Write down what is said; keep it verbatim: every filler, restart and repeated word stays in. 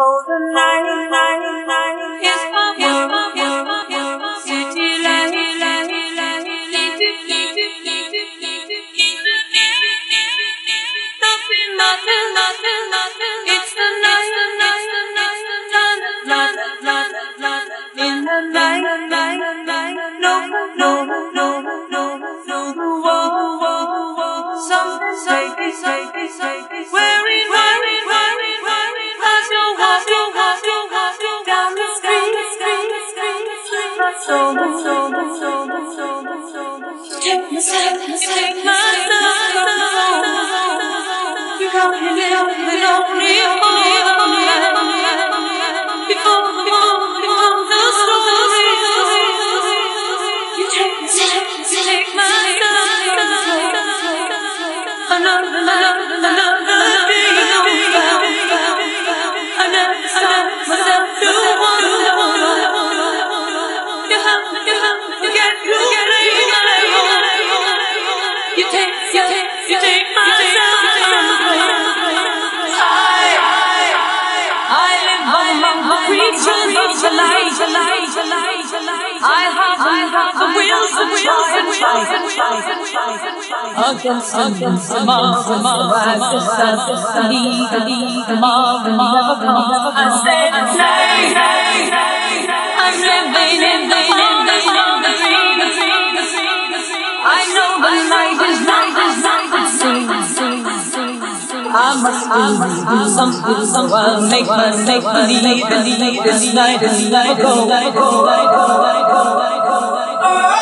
Oh, the night, night, night is my world. City light, nothing, nothing, nothing, nothing. It's the night, the night, the night, the night, night, night, night. In the night, night, night, no, no, no, no, no. Whoa, whoa, whoa. Something, something, something, something. Wearing, wearing, wearing, wearing. As you walk, you walk, you walk, you down the street, street, street, street. My soul, my soul, my soul, my soul, my soul, my soul. Take my side, my side, my side, my soul. You got me, you got me, lonely, lonely, lonely. Before the war, before the story. You take my side, take my side, my soul. Another, another, another day goes by. I never stop myself to wonder. You have, you have to get to play my role. You take, you take, you take my side. I, I live among the creatures of the light, the light, the light, the light. I have, I have the wheels and try and try and try and try. Against, against the mob, the mob, I just the lead, the lead, the mob, the mob, the mob. I said, nay, nay, nay, I'm living, living, living on the dream, the dream, the dream, the dream. I know the night is night is night is sing, sing, sing. I must do something, something, make my, make believe, believe this night is never go, go, go, go, go, go.